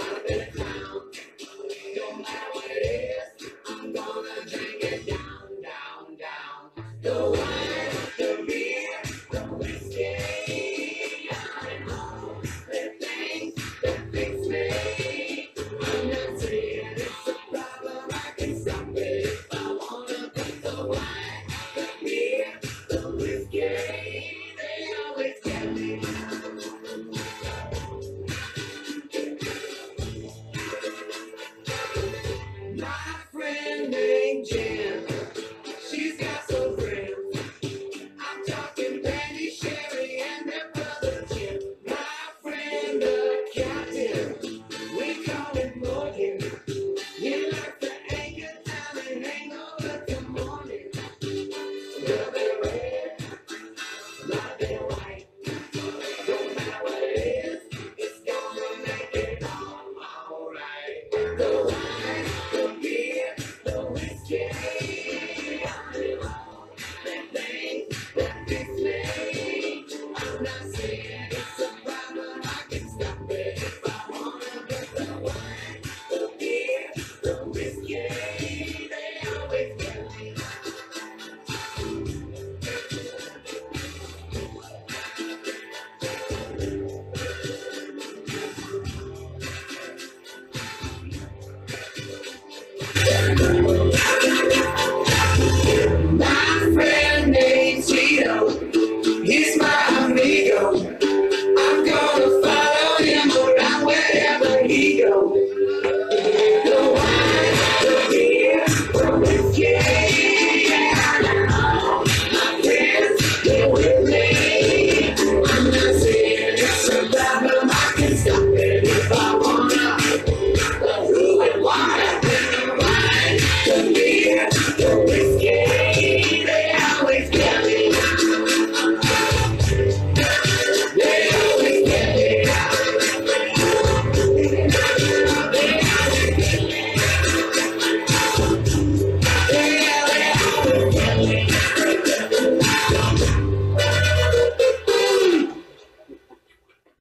No matter what it is, I'm gonna drink it down, down, down. The wine, the beer, the whiskey, and all the things that fix me. I'm not saying it's a problem, I can stop it if I wanna. But the wine, the beer, the whiskey, they always get me. My friend named Jen, she's got some friends. I'm talking Brandy, Sherry, and their brother Jim. My friend the captain, we call him Morgan. He likes to anchor down and hang over till morning. A little bit red, a lot bit white. No matter what it is, it's gonna make it all right. The wine, the beer, the whiskey, and all the things that fix me. I'm not saying it's a problem, I can stop it if I wanna. But the wine, the beer, the whiskey, they always get me. My friend named Tito, he's my amigo. I'm gonna follow him around wherever he goes.